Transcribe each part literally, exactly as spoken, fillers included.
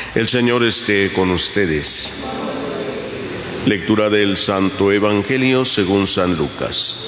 El Señor esté con ustedes. Lectura del Santo Evangelio según San Lucas.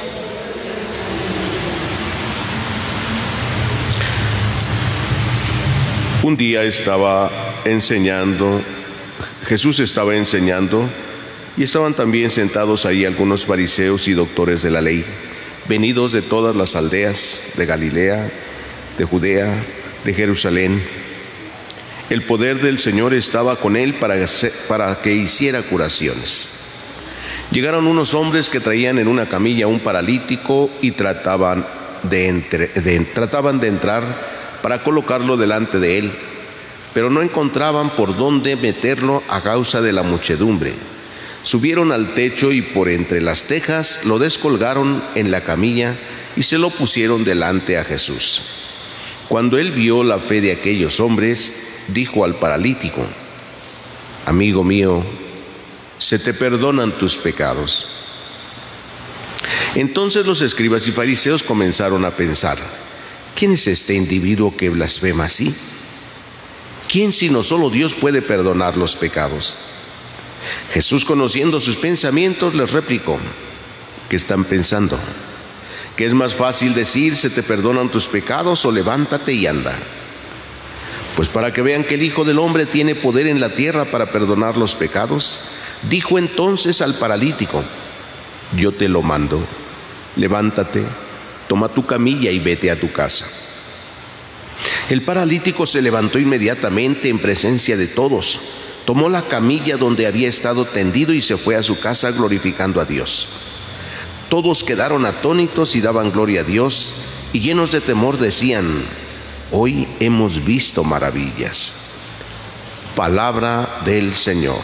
Un día estaba enseñando, Jesús estaba enseñando, y estaban también sentados ahí algunos fariseos y doctores de la ley, venidos de todas las aldeas de Galilea, de Judea, de Jerusalén. El poder del Señor estaba con él para, para que hiciera curaciones. Llegaron unos hombres que traían en una camilla un paralítico y trataban de, entre, de, trataban de entrar para colocarlo delante de él, pero no encontraban por dónde meterlo a causa de la muchedumbre. Subieron al techo y por entre las tejas lo descolgaron en la camilla y se lo pusieron delante a Jesús. Cuando él vio la fe de aquellos hombres, dijo al paralítico: amigo mío, se te perdonan tus pecados. Entonces los escribas y fariseos comenzaron a pensar: ¿quién es este individuo que blasfema así? ¿Quién sino solo Dios puede perdonar los pecados? Jesús, conociendo sus pensamientos, les replicó: ¿qué están pensando? ¿Que es más fácil decir se te perdonan tus pecados o levántate y anda? Pues para que vean que el Hijo del Hombre tiene poder en la tierra para perdonar los pecados, dijo entonces al paralítico: yo te lo mando, levántate, toma tu camilla y vete a tu casa. El paralítico se levantó inmediatamente en presencia de todos, tomó la camilla donde había estado tendido y se fue a su casa glorificando a Dios. Todos quedaron atónitos y daban gloria a Dios, y llenos de temor decían: hoy hemos visto maravillas. Palabra del Señor.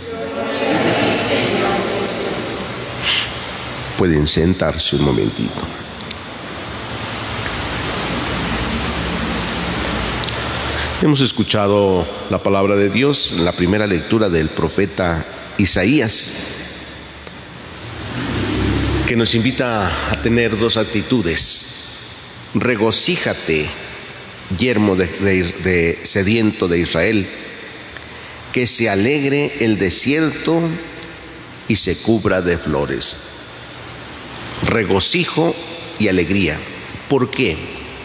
Pueden sentarse un momentito. Hemos escuchado la palabra de Dios en la primera lectura del profeta Isaías, que nos invita a tener dos actitudes. Regocíjate, yermo de, de, de sediento de Israel, que se alegre el desierto y se cubra de flores. Regocijo y alegría. ¿Por qué?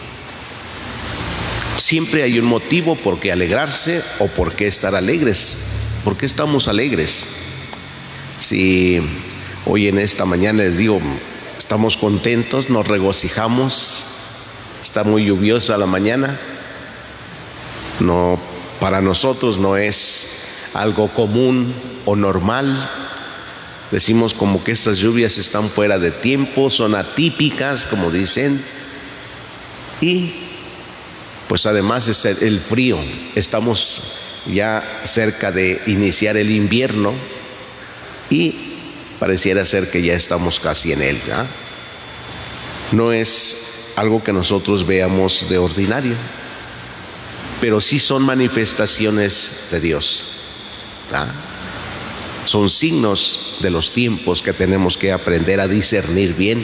Siempre hay un motivo por qué alegrarse o por qué estar alegres. ¿Por qué estamos alegres? Si hoy en esta mañana les digo, estamos contentos, nos regocijamos, está muy lluviosa la mañana, no, para nosotros no es algo común o normal. Decimos como que estas lluvias están fuera de tiempo, son atípicas, como dicen, y pues además es el frío. Estamos ya cerca de iniciar el invierno y pareciera ser que ya estamos casi en él, ¿verdad? No es algo que nosotros veamos de ordinario, pero sí son manifestaciones de Dios, ¿verdad? Son signos de los tiempos que tenemos que aprender a discernir bien.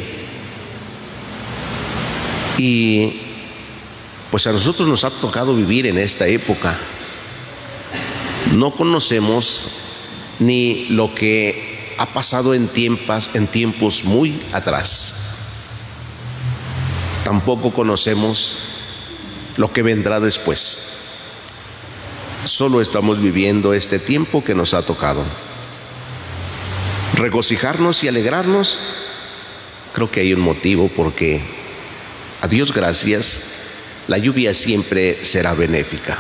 Y pues a nosotros nos ha tocado vivir en esta época. No conocemos ni lo que ha pasado en tiempos, en tiempos muy atrás. Tampoco conocemos lo que vendrá después. Solo estamos viviendo este tiempo que nos ha tocado. Regocijarnos y alegrarnos, creo que hay un motivo, porque a Dios gracias, la lluvia siempre será benéfica.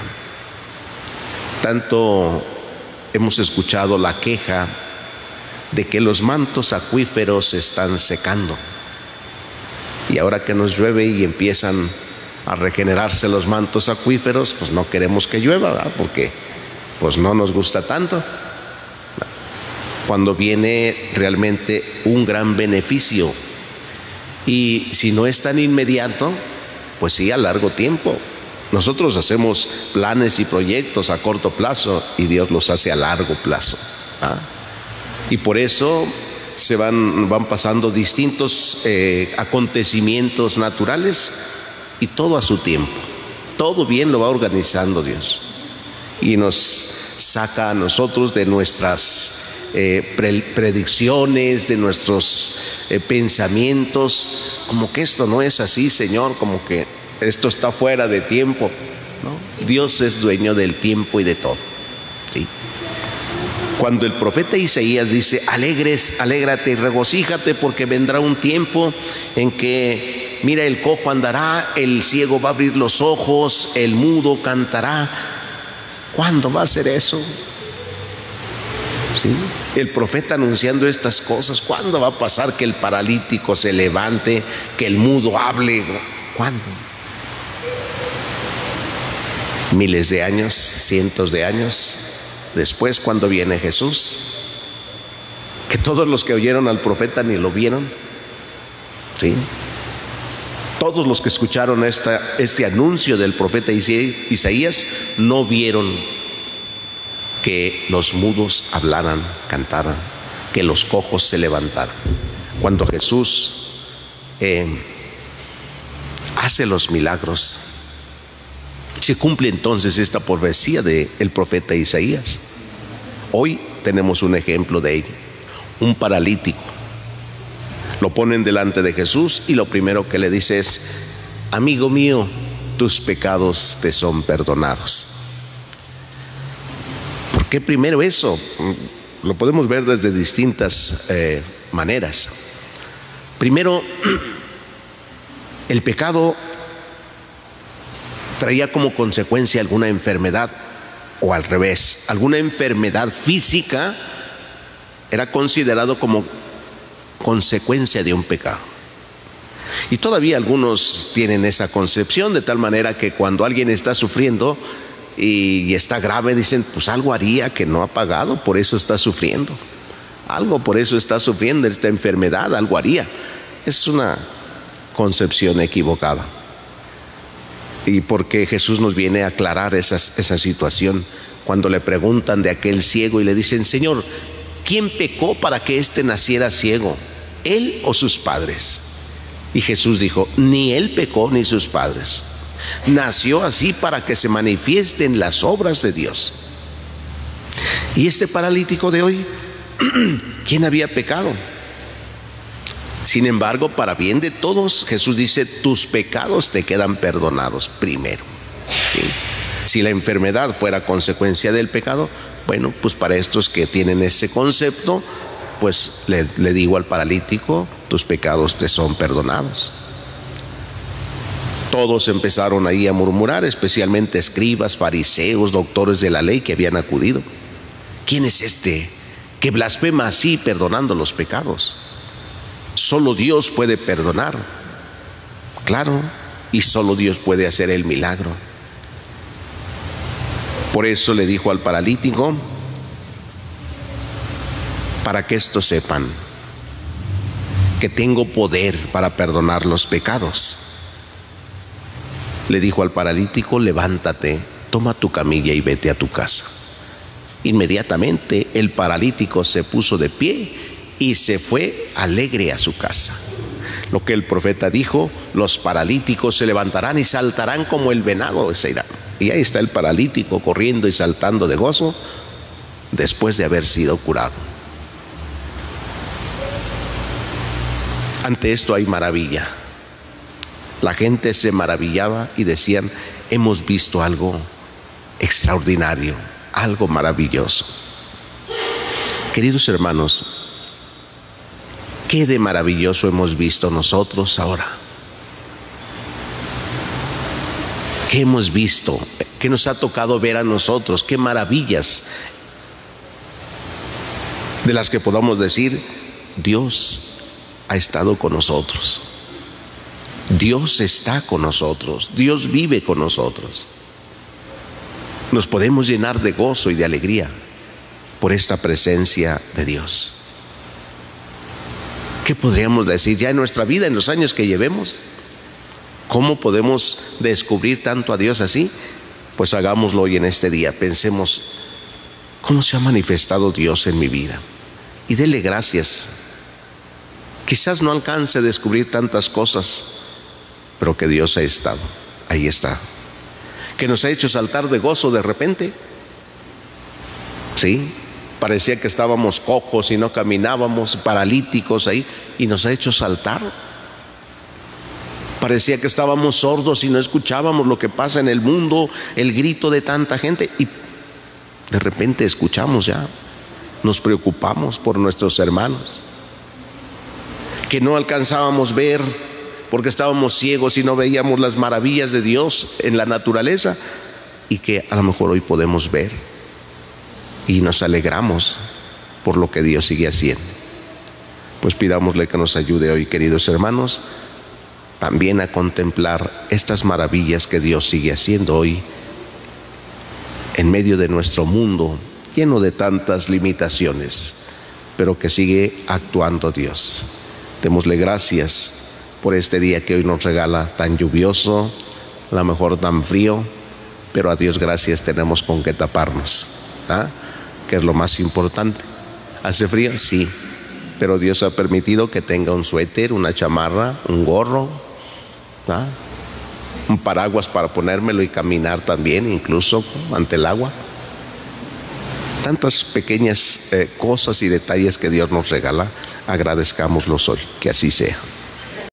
Tanto hemos escuchado la queja de que los mantos acuíferos se están secando, y ahora que nos llueve y empiezan a regenerarse los mantos acuíferos, pues no queremos que llueva, ¿verdad? Porque pues no nos gusta tanto, cuando viene realmente un gran beneficio. Y si no es tan inmediato, pues sí a largo tiempo. Nosotros hacemos planes y proyectos a corto plazo y Dios los hace a largo plazo, ¿ah? Y por eso se van, van pasando distintos eh, acontecimientos naturales, y todo a su tiempo. Todo bien lo va organizando Dios. y nos saca a nosotros de nuestras eh, pre predicciones, de nuestros eh, pensamientos, como que esto no es así, Señor, como que esto está fuera de tiempo, ¿no? Dios es dueño del tiempo y de todo, ¿sí? Cuando el profeta Isaías dice: alegres, alégrate y regocíjate, porque vendrá un tiempo en que, mira, el cojo andará, el ciego va a abrir los ojos, el mudo cantará. ¿Cuándo va a ser eso? ¿Sí? El profeta anunciando estas cosas. ¿Cuándo va a pasar que el paralítico se levante, que el mudo hable? ¿Cuándo? Miles de años, cientos de años después, cuando viene Jesús, que todos los que oyeron al profeta ni lo vieron, ¿sí? Todos los que escucharon esta, este anuncio del profeta Isaías no vieron que los mudos hablaran, cantaran, que los cojos se levantaran. Cuando Jesús eh, hace los milagros, se cumple entonces esta profecía del profeta Isaías. Hoy tenemos un ejemplo de ello. Un paralítico. Lo ponen delante de Jesús y lo primero que le dice es: amigo mío, tus pecados te son perdonados. ¿Por qué primero eso? Lo podemos ver desde distintas eh, maneras. Primero, el pecado traía como consecuencia alguna enfermedad, o al revés, alguna enfermedad física era considerado como consecuencia de un pecado. Y todavía algunos tienen esa concepción, de tal manera que cuando alguien está sufriendo y está grave, dicen: pues algo haría que no ha pagado, por eso está sufriendo. Algo por eso está sufriendo esta enfermedad, algo haría. Es una concepción equivocada. Y porque Jesús nos viene a aclarar esas, esa situación cuando le preguntan de aquel ciego y le dicen: Señor, ¿quién pecó para que éste naciera ciego? ¿Él o sus padres? Y Jesús dijo: ni él pecó ni sus padres. Nació así para que se manifiesten las obras de Dios. Y este paralítico de hoy, ¿quién había pecado? Sin embargo, para bien de todos, Jesús dice: tus pecados te quedan perdonados primero, ¿sí? Si la enfermedad fuera consecuencia del pecado, bueno, pues para estos que tienen ese concepto, pues le, le digo al paralítico: tus pecados te son perdonados. Todos empezaron ahí a murmurar, especialmente escribas, fariseos, doctores de la ley que habían acudido. ¿Quién es este que blasfema así perdonando los pecados? Solo Dios puede perdonar, claro, y solo Dios puede hacer el milagro. Por eso le dijo al paralítico: para que estos sepan que tengo poder para perdonar los pecados. Le dijo al paralítico: levántate, toma tu camilla y vete a tu casa. Inmediatamente el paralítico se puso de pie y se fue alegre a su casa. Lo que el profeta dijo: los paralíticos se levantarán y saltarán como el venado. Y ahí está el paralítico corriendo y saltando de gozo después de haber sido curado. Ante esto hay maravilla. La gente se maravillaba y decían: hemos visto algo extraordinario, algo maravilloso. Queridos hermanos, ¿qué de maravilloso hemos visto nosotros ahora? ¿Qué hemos visto? ¿Qué nos ha tocado ver a nosotros? ¿Qué maravillas de las que podamos decir: Dios ha estado con nosotros? Dios está con nosotros, Dios vive con nosotros. Nos podemos llenar de gozo y de alegría por esta presencia de Dios. ¿Qué podríamos decir ya en nuestra vida, en los años que llevemos? ¿Cómo podemos descubrir tanto a Dios así? Pues hagámoslo hoy en este día. Pensemos: ¿cómo se ha manifestado Dios en mi vida? Y dele gracias. Quizás no alcance a descubrir tantas cosas, pero que Dios ha estado, ahí está. Que nos ha hecho saltar de gozo de repente, ¿sí? Parecía que estábamos cojos y no caminábamos, paralíticos ahí, y nos ha hecho saltar. Parecía que estábamos sordos y no escuchábamos lo que pasa en el mundo, el grito de tanta gente, y de repente escuchamos ya. Nos preocupamos por nuestros hermanos que no alcanzábamos ver porque estábamos ciegos y no veíamos las maravillas de Dios en la naturaleza, y que a lo mejor hoy podemos ver y nos alegramos por lo que Dios sigue haciendo. Pues pidámosle que nos ayude hoy, queridos hermanos, también a contemplar estas maravillas que Dios sigue haciendo hoy en medio de nuestro mundo lleno de tantas limitaciones, pero que sigue actuando Dios. Démosle gracias por este día que hoy nos regala, tan lluvioso, a lo mejor tan frío, pero a Dios gracias tenemos con qué taparnos, ¿ah? Que es lo más importante. ¿Hace frío? Sí, pero Dios ha permitido que tenga un suéter, una chamarra, un gorro, ¿ah? Un paraguas para ponérmelo y caminar también, incluso ante el agua. Tantas pequeñas eh, cosas y detalles que Dios nos regala, agradezcámoslos hoy, que así sea.